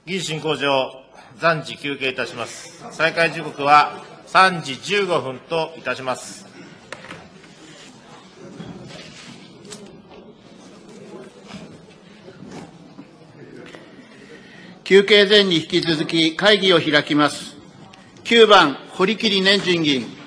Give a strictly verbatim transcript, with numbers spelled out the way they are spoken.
議事進行上、暫時休憩いたします。再開時刻はさんじじゅうごふんといたします。 休憩前に引き続き会議を開きます。きゅうばん、堀切年人議員。